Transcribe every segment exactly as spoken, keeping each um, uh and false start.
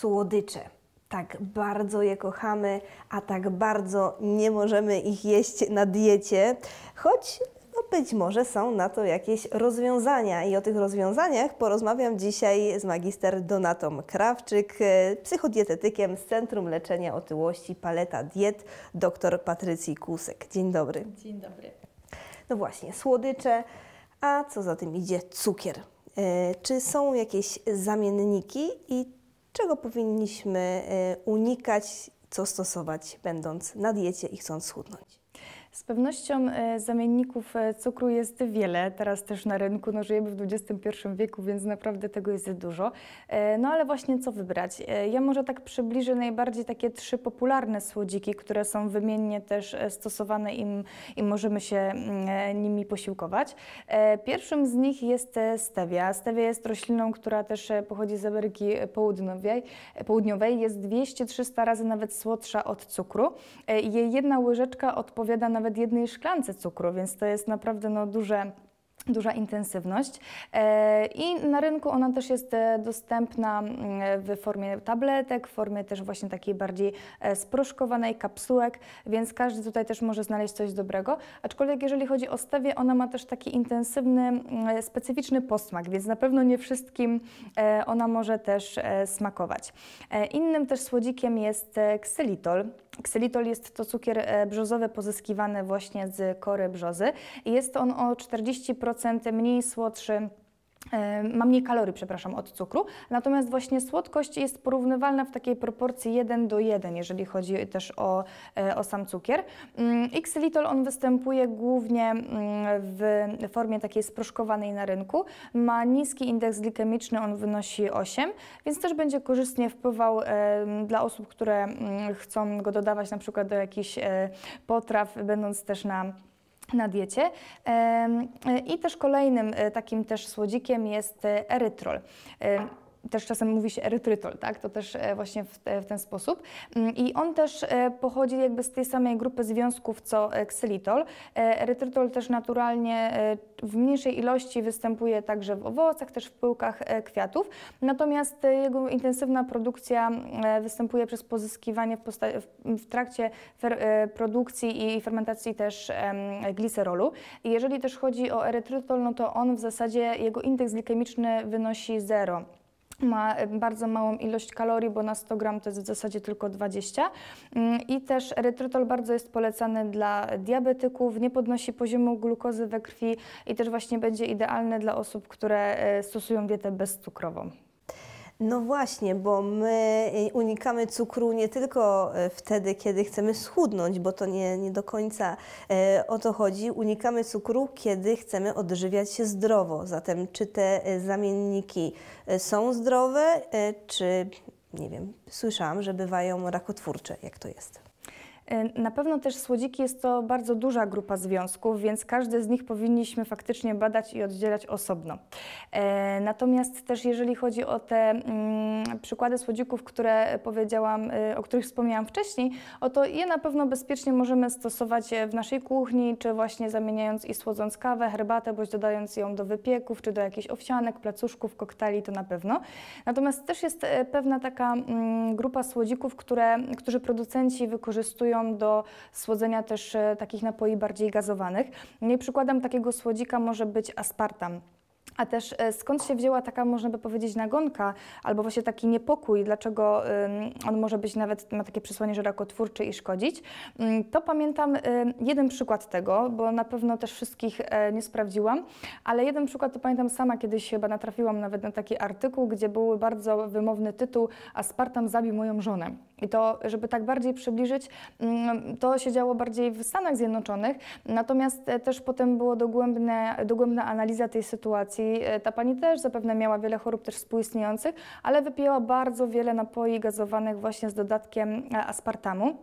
słodycze. Tak bardzo je kochamy, a tak bardzo nie możemy ich jeść na diecie, choć no być może są na to jakieś rozwiązania. I o tych rozwiązaniach porozmawiam dzisiaj z magister Donatą Krawczyk, psychodietetykiem z Centrum Leczenia Otyłości Paleta Diet, dr Patrycji Kusek. Dzień dobry. Dzień dobry. No właśnie, słodycze, a co za tym idzie cukier. Czy są jakieś zamienniki i czego powinniśmy unikać, co stosować, będąc na diecie i chcąc schudnąć? Z pewnością zamienników cukru jest wiele, teraz też na rynku, no żyjemy w dwudziestym pierwszym wieku, więc naprawdę tego jest dużo. No ale właśnie co wybrać? Ja może tak przybliżę najbardziej takie trzy popularne słodziki, które są wymiennie też stosowane i, i możemy się nimi posiłkować. Pierwszym z nich jest stevia. Stevia jest rośliną, która też pochodzi z Ameryki Południowej, południowej. Jest dwieście trzysta razy nawet słodsza od cukru. Jej jedna łyżeczka odpowiada na nawet jednej szklance cukru, więc to jest naprawdę no, duże, duża intensywność. I na rynku ona też jest dostępna w formie tabletek, w formie też właśnie takiej bardziej sproszkowanej, kapsułek, więc każdy tutaj też może znaleźć coś dobrego. Aczkolwiek jeżeli chodzi o stewię, ona ma też taki intensywny, specyficzny posmak, więc na pewno nie wszystkim ona może też smakować. Innym też słodzikiem jest ksylitol. Ksylitol jest to cukier brzozowy pozyskiwany właśnie z kory brzozy i jest on o czterdzieści procent mniej słodszy, ma mniej kalorii, przepraszam, od cukru, natomiast właśnie słodkość jest porównywalna w takiej proporcji jeden do jeden, jeżeli chodzi też o, o sam cukier. I ksylitol on występuje głównie w formie takiej sproszkowanej na rynku, ma niski indeks glikemiczny, on wynosi osiem, więc też będzie korzystnie wpływał dla osób, które chcą go dodawać na przykład do jakichś potraw, będąc też na na diecie. I też kolejnym takim też słodzikiem jest erytrol. Też czasem mówi się erytrytol, tak? To też właśnie w, te, w ten sposób. I on też pochodzi jakby z tej samej grupy związków co ksylitol. Erytrytol też naturalnie w mniejszej ilości występuje także w owocach, też w pyłkach kwiatów. Natomiast jego intensywna produkcja występuje przez pozyskiwanie w, w trakcie produkcji i fermentacji też glicerolu. I jeżeli też chodzi o erytrytol, no to on w zasadzie, jego indeks glikemiczny wynosi zero. Ma bardzo małą ilość kalorii, bo na sto gram to jest w zasadzie tylko dwadzieścia. I też erytrytol bardzo jest polecany dla diabetyków, nie podnosi poziomu glukozy we krwi i też właśnie będzie idealny dla osób, które stosują dietę bezcukrową. No właśnie, bo my unikamy cukru nie tylko wtedy, kiedy chcemy schudnąć, bo to nie, nie do końca o to chodzi. Unikamy cukru, kiedy chcemy odżywiać się zdrowo. Zatem czy te zamienniki są zdrowe, czy, nie wiem, słyszałam, że bywają rakotwórcze. Jak to jest? Na pewno też słodziki jest to bardzo duża grupa związków, więc każdy z nich powinniśmy faktycznie badać i oddzielać osobno. Natomiast też jeżeli chodzi o te mm, przykłady słodzików, które powiedziałam, o których wspomniałam wcześniej, oto je na pewno bezpiecznie możemy stosować w naszej kuchni, czy właśnie zamieniając i słodząc kawę, herbatę, bądź dodając ją do wypieków, czy do jakichś owsianek, placuszków, koktajli, to na pewno. Natomiast też jest pewna taka mm, grupa słodzików, które, którzy producenci wykorzystują do słodzenia też takich napoi bardziej gazowanych. No i przykładem takiego słodzika może być aspartam. A też skąd się wzięła taka, można by powiedzieć, nagonka, albo właśnie taki niepokój, dlaczego on może być nawet, ma takie przesłanie, że rakotwórczy i szkodzić, to pamiętam jeden przykład tego, bo na pewno też wszystkich nie sprawdziłam, ale jeden przykład to pamiętam sama, kiedyś chyba natrafiłam nawet na taki artykuł, gdzie był bardzo wymowny tytuł „Aspartam zabił moją żonę”. I to, żeby tak bardziej przybliżyć, to się działo bardziej w Stanach Zjednoczonych, natomiast też potem było dogłębne, dogłębna analiza tej sytuacji. Ta pani też zapewne miała wiele chorób też współistniejących, ale wypijała bardzo wiele napoi gazowanych właśnie z dodatkiem aspartamu.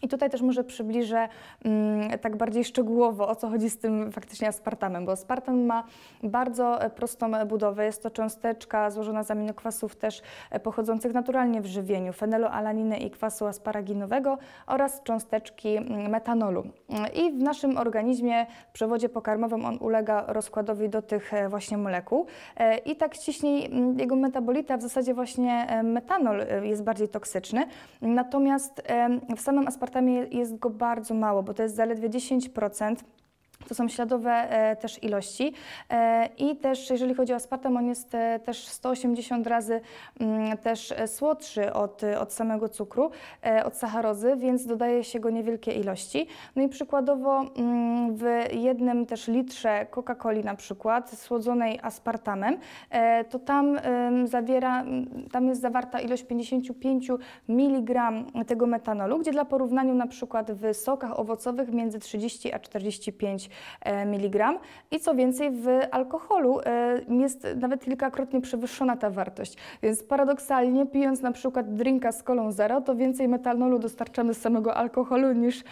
I tutaj też może przybliżę mm, tak bardziej szczegółowo, o co chodzi z tym faktycznie aspartamem, bo aspartam ma bardzo prostą budowę. Jest to cząsteczka złożona z aminokwasów też pochodzących naturalnie w żywieniu, fenyloalaniny i kwasu asparaginowego oraz cząsteczki metanolu. I w naszym organizmie, w przewodzie pokarmowym on ulega rozkładowi do tych właśnie molekuł. I tak ściśniej jego metabolita, w zasadzie właśnie metanol jest bardziej toksyczny, natomiast w samym aspartamie jest go bardzo mało, bo to jest zaledwie dziesięć procent. To są śladowe e, też ilości e, i też jeżeli chodzi o aspartam, on jest e, też sto osiemdziesiąt razy m, też słodszy od, od samego cukru, e, od sacharozy, więc dodaje się go niewielkie ilości. No i przykładowo m, w jednym też litrze Coca-Coli na przykład, słodzonej aspartamem, e, to tam e, zawiera, tam jest zawarta ilość pięćdziesiąt pięć miligramów tego metanolu, gdzie dla porównania na przykład w sokach owocowych między trzydzieści a czterdzieści pięć miligram i co więcej w alkoholu jest nawet kilkakrotnie przewyższona ta wartość, więc paradoksalnie pijąc na przykład drinka z kolą zero, to więcej metanolu dostarczamy z samego alkoholu niż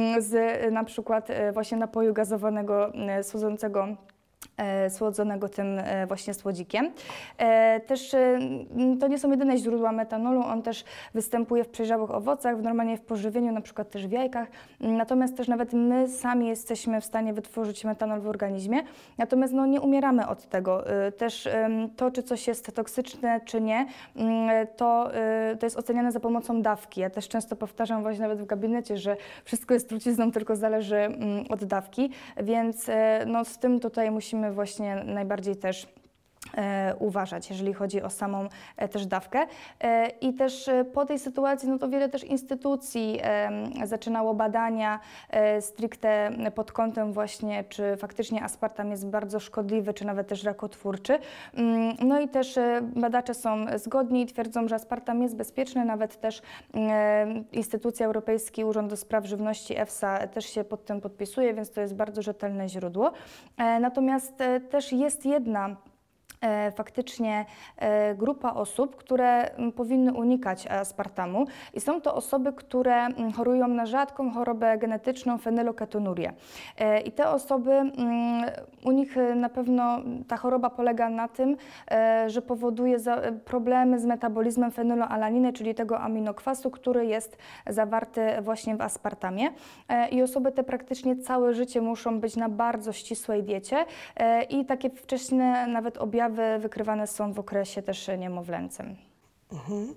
z na przykład właśnie napoju gazowanego słodzącego słodzonego tym właśnie słodzikiem. Też to nie są jedyne źródła metanolu, on też występuje w przejrzałych owocach, normalnie w pożywieniu, na przykład też w jajkach, natomiast też nawet my sami jesteśmy w stanie wytworzyć metanol w organizmie, natomiast no, nie umieramy od tego. Też to, czy coś jest toksyczne, czy nie, to, to jest oceniane za pomocą dawki. Ja też często powtarzam właśnie nawet w gabinecie, że wszystko jest trucizną, tylko zależy od dawki, więc no, z tym tutaj musimy właśnie najbardziej też e, uważać, jeżeli chodzi o samą e, też dawkę. E, I też e, po tej sytuacji, no to wiele też instytucji e, zaczynało badania e, stricte pod kątem właśnie, czy faktycznie aspartam jest bardzo szkodliwy, czy nawet też rakotwórczy. Mm, no i też e, badacze są zgodni i twierdzą, że aspartam jest bezpieczny, nawet też e, instytucja Europejski Urząd do Spraw Żywności EFSA też się pod tym podpisuje, więc to jest bardzo rzetelne źródło. E, natomiast e, też jest jedna E, faktycznie e, grupa osób, które m, powinny unikać aspartamu i są to osoby, które m, chorują na rzadką chorobę genetyczną fenylketonurię. E, I te osoby, m, u nich na pewno ta choroba polega na tym, e, że powoduje za, problemy z metabolizmem fenyloalaniny, czyli tego aminokwasu, który jest zawarty właśnie w aspartamie. E, I osoby te praktycznie całe życie muszą być na bardzo ścisłej diecie e, i takie wcześniej nawet objawy wykrywane są w okresie też niemowlęcym. Mhm.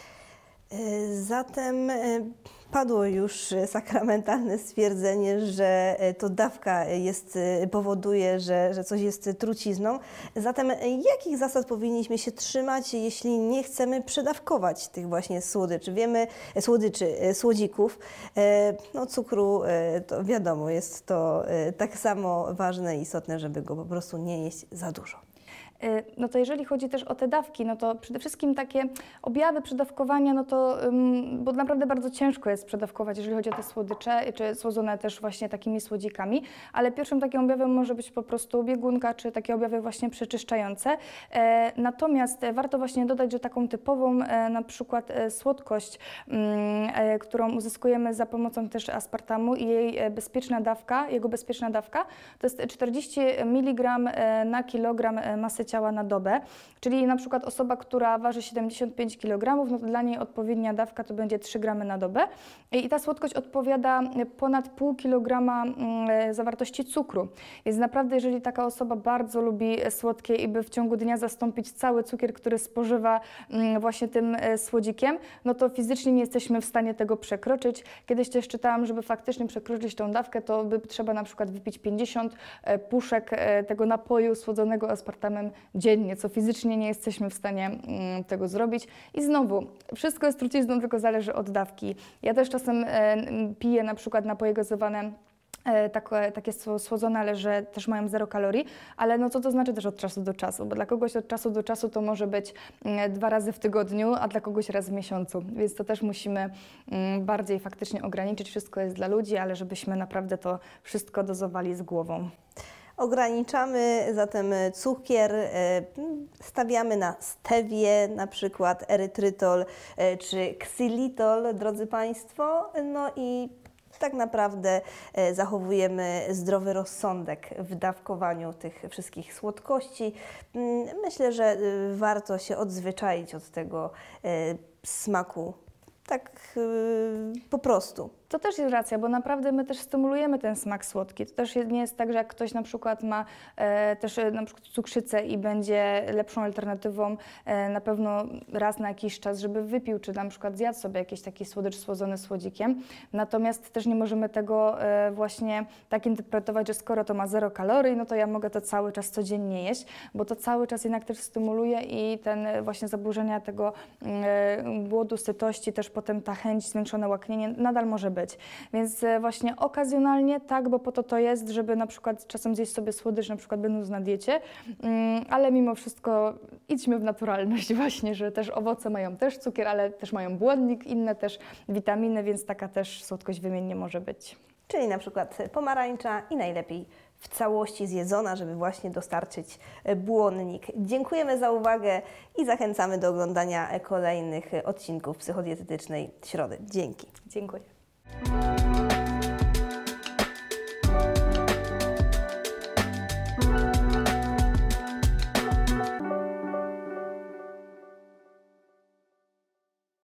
Zatem padło już sakramentalne stwierdzenie, że to dawka jest, powoduje, że, że coś jest trucizną. Zatem jakich zasad powinniśmy się trzymać, jeśli nie chcemy przedawkować tych właśnie słodyczy? Wiemy, słodyczy, słodzików, no cukru, to wiadomo, jest to tak samo ważne i istotne, żeby go po prostu nie jeść za dużo. No to jeżeli chodzi też o te dawki, no to przede wszystkim takie objawy przedawkowania, no to, bo naprawdę bardzo ciężko jest przedawkować, jeżeli chodzi o te słodycze, czy słodzone też właśnie takimi słodzikami, ale pierwszym takim objawem może być po prostu biegunka, czy takie objawy właśnie przeczyszczające. Natomiast warto właśnie dodać, że taką typową na przykład słodkość, którą uzyskujemy za pomocą też aspartamu i jej bezpieczna dawka, jego bezpieczna dawka, to jest czterdzieści miligramów na kilogram masy ciała na dobę, czyli na przykład osoba, która waży siedemdziesiąt pięć kilogramów, no to dla niej odpowiednia dawka to będzie trzy gramy na dobę i ta słodkość odpowiada ponad pół kilograma zawartości cukru. Więc naprawdę, jeżeli taka osoba bardzo lubi słodkie i by w ciągu dnia zastąpić cały cukier, który spożywa właśnie tym słodzikiem, no to fizycznie nie jesteśmy w stanie tego przekroczyć. Kiedyś też czytałam, żeby faktycznie przekroczyć tą dawkę, to by trzeba na przykład wypić pięćdziesiąt puszek tego napoju słodzonego aspartamem dziennie, co fizycznie nie jesteśmy w stanie mm, tego zrobić. I znowu, wszystko jest trucizną, tylko zależy od dawki. Ja też czasem e, piję na przykład napoje gazowane, e, takie, takie słodzone, ale że też mają zero kalorii, ale no co to znaczy też od czasu do czasu, bo dla kogoś od czasu do czasu to może być mm, dwa razy w tygodniu, a dla kogoś raz w miesiącu, więc to też musimy mm, bardziej faktycznie ograniczyć. Wszystko jest dla ludzi, ale żebyśmy naprawdę to wszystko dozowali z głową. Ograniczamy zatem cukier, e, stawiamy na stevię, na przykład erytrytol e, czy ksylitol, drodzy Państwo, no i tak naprawdę e, zachowujemy zdrowy rozsądek w dawkowaniu tych wszystkich słodkości. Mm, Myślę, że e, warto się odzwyczaić od tego e, smaku, tak e, po prostu. To też jest racja, bo naprawdę my też stymulujemy ten smak słodki. To też nie jest tak, że jak ktoś na przykład ma e, też e, na przykład cukrzycę i będzie lepszą alternatywą e, na pewno raz na jakiś czas, żeby wypił, czy na przykład zjadł sobie jakiś taki słodycz słodzony słodzikiem. Natomiast też nie możemy tego e, właśnie tak interpretować, że skoro to ma zero kalorii, no to ja mogę to cały czas codziennie jeść, bo to cały czas jednak też stymuluje i ten e, właśnie zaburzenia tego e, głodu, sytości, też potem ta chęć, zwiększone łaknienie nadal może być. Więc e, właśnie okazjonalnie tak, bo po to to jest, żeby na przykład czasem zjeść sobie słodycz, na przykład będąc na diecie, mm, ale mimo wszystko idźmy w naturalność właśnie, że też owoce mają też cukier, ale też mają błonnik, inne też witaminy, więc taka też słodkość wymiennie może być. Czyli na przykład pomarańcza i najlepiej w całości zjedzona, żeby właśnie dostarczyć błonnik. Dziękujemy za uwagę i zachęcamy do oglądania kolejnych odcinków Psychodietetycznej Środy. Dzięki. Dziękuję. Thank you.